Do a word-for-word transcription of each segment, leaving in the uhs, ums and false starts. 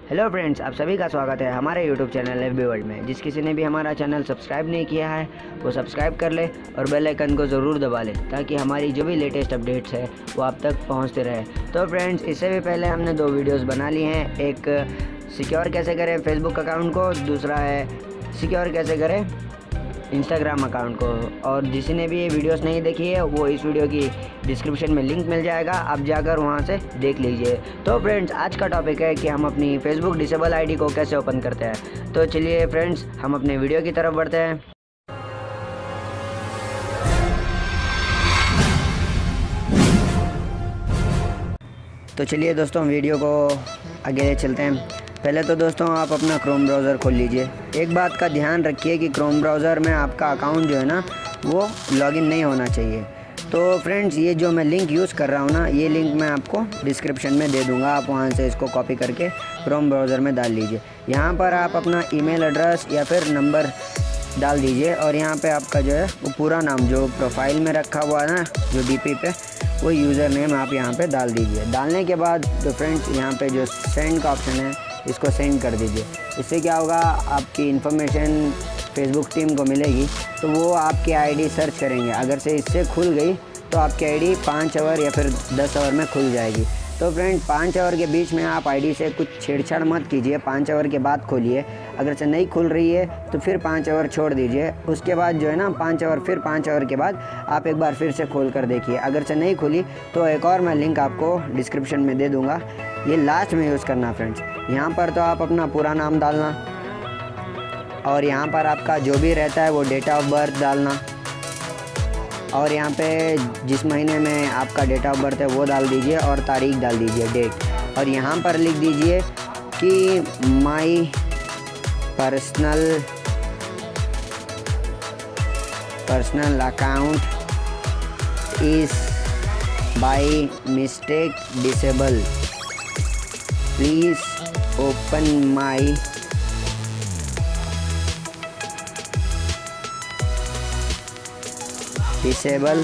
Hello friends, आप सभी का स्वागत है हमारे YouTube channel F B world में। जिस किसी ने भी हमारा चैनल सब्सक्राइब नहीं किया है वो सब्सक्राइब कर ले और बेल आइकन को ज़रूर दबा ले ताकि हमारी जो भी लेटेस्ट अपडेट्स है वो आप तक पहुंचते रहे। तो फ्रेंड्स, इससे भी पहले हमने दो वीडियोस बना ली हैं। एक सिक्योर कैसे करें फेसबुक अकाउंट को, दूसरा है सिक्योर कैसे करें इंस्टाग्राम अकाउंट को। और जिसी ने भी ये वीडियोस नहीं देखी है वो इस वीडियो की डिस्क्रिप्शन में लिंक मिल जाएगा, आप जाकर वहां से देख लीजिए। तो फ्रेंड्स, आज का टॉपिक है कि हम अपनी फेसबुक डिसेबल आईडी को कैसे ओपन करते हैं। तो चलिए फ्रेंड्स, हम अपने वीडियो की तरफ बढ़ते हैं। तो चलिए दोस्तों, वीडियो को आगे चलते हैं। पहले तो दोस्तों आप अपना क्रोम ब्राउज़र खोल लीजिए। एक बात का ध्यान रखिए कि क्रोम ब्राउज़र में आपका अकाउंट जो है ना वो लॉगिन नहीं होना चाहिए। तो फ्रेंड्स, ये जो मैं लिंक यूज़ कर रहा हूँ ना, ये लिंक मैं आपको डिस्क्रिप्शन में दे दूँगा, आप वहाँ से इसको कॉपी करके क्रोम ब्राउज़र में डाल लीजिए। यहाँ पर आप अपना ईमेल एड्रेस या फिर नंबर डाल दीजिए और यहाँ पे आपका जो है वो पूरा नाम जो प्रोफाइल में रखा हुआ है ना, जो डीपी पे, वो यूज़र नेम आप यहाँ पे डाल दीजिए। डालने के बाद तो फ्रेंड्स यहाँ पे जो सेंड का ऑप्शन है इसको सेंड कर दीजिए। इससे क्या होगा, आपकी इन्फॉर्मेशन फेसबुक टीम को मिलेगी तो वो आपकी आईडी सर्च करेंगे। अगर से इससे खुल गई तो आपकी आईडी पाँच आवर या फिर दस आवर में खुल जाएगी। तो फ्रेंड, पाँच आवर के बीच में आप आईडी से कुछ छेड़छाड़ मत कीजिए, पाँच आवर के बाद खोलिए। अगर से नहीं खुल रही है तो फिर पाँच आवर छोड़ दीजिए। उसके बाद जो है ना पाँच आवर फिर पाँच आवर के बाद आप एक बार फिर से खोल कर देखिए। अगर से नहीं खुली तो एक और मैं लिंक आपको डिस्क्रिप्शन में दे दूँगा, ये लास्ट में यूज़ करना फ्रेंड्स। यहाँ पर तो आप अपना पूरा नाम डालना और यहाँ पर आपका जो भी रहता है वो डेट ऑफ बर्थ डालना और यहाँ पे जिस महीने में आपका डेट ऑफ बर्थ है वो डाल दीजिए और तारीख डाल दीजिए, डेट। और यहाँ पर लिख दीजिए कि my personal personal account is by mistake disable, please open my disable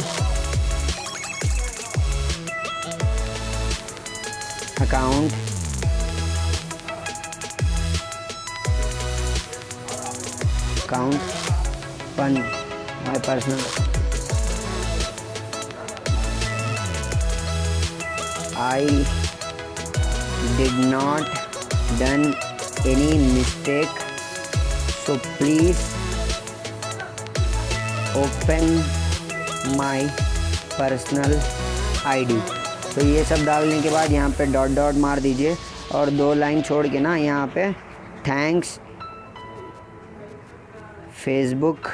account account one my personal I did not done any mistake, so please open my personal ID. तो ये सब डालने के बाद यहाँ पे डॉट डॉट मार दीजिए और दो लाइन छोड़ के ना यहाँ पे थैंक्स फेसबुक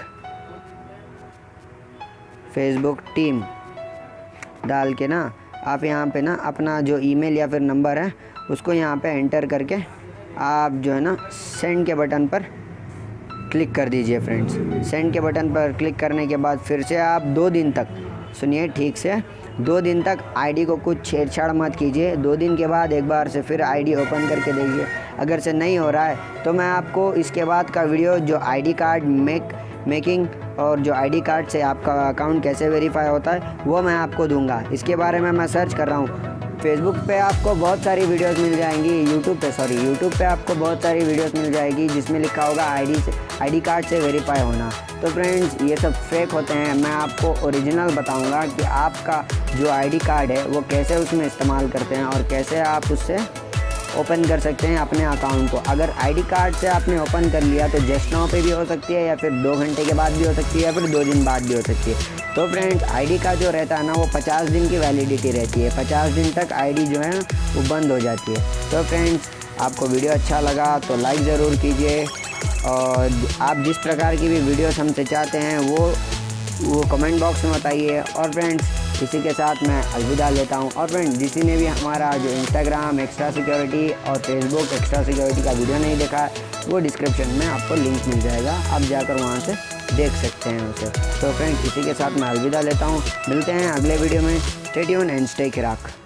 फेसबुक टीम डाल के ना आप यहाँ पे ना अपना जो ईमेल या फिर नंबर है उसको यहाँ पे एंटर करके आप जो है ना सेंड के बटन पर क्लिक कर दीजिए फ्रेंड्स। सेंड के बटन पर क्लिक करने के बाद फिर से आप दो दिन तक, सुनिए ठीक से, दो दिन तक आईडी को कुछ छेड़छाड़ मत कीजिए। दो दिन के बाद एक बार से फिर आईडी ओपन करके देखिए। अगर से नहीं हो रहा है तो मैं आपको इसके बाद का वीडियो जो आईडी कार्ड मेक मेकिंग और जो आईडी कार्ड से आपका अकाउंट कैसे वेरीफाई होता है वो मैं आपको दूंगा। इसके बारे में मैं सर्च कर रहा हूँ। फेसबुक पे आपको बहुत सारी वीडियोस मिल जाएंगी, यूट्यूब पे सॉरी यूट्यूब पे आपको बहुत सारी वीडियोस मिल जाएगी जिसमें लिखा होगा आईडी से आईडी कार्ड से वेरीफाई होना। तो फ्रेंड्स, ये सब फेक होते हैं। मैं आपको ओरिजिनल बताऊंगा कि आपका जो आईडी कार्ड है वो कैसे उसमें इस्तेमाल करते हैं और कैसे आप उससे ओपन कर सकते हैं अपने अकाउंट को। अगर आईडी कार्ड से आपने ओपन कर लिया तो जस्ट नाउ पे भी हो सकती है या फिर दो घंटे के बाद भी हो सकती है या फिर दो दिन बाद भी हो सकती है। तो फ्रेंड्स, आईडी का जो रहता है ना वो पचास दिन की वैलिडिटी रहती है। पचास दिन तक आईडी जो है वो बंद हो जाती है। तो फ्रेंड्स, आपको वीडियो अच्छा लगा तो लाइक ज़रूर कीजिए और आप जिस प्रकार की भी वीडियोस हमसे चाहते हैं वो वो कमेंट बॉक्स में बताइए। और फ्रेंड्स, इसी के साथ मैं अलविदा लेता हूं। और फ्रेंड्स, जिसी ने भी हमारा जो इंस्टाग्राम एक्स्ट्रा सिक्योरिटी और फेसबुक एक्स्ट्रा सिक्योरिटी का वीडियो नहीं देखा वो डिस्क्रिप्शन में आपको लिंक मिल जाएगा, आप जाकर वहां से देख सकते हैं उसे। तो फ्रेंड्स, इसी के साथ मैं अलविदा लेता हूं। मिलते हैं अगले वीडियो में। Stay tune and stay किराक।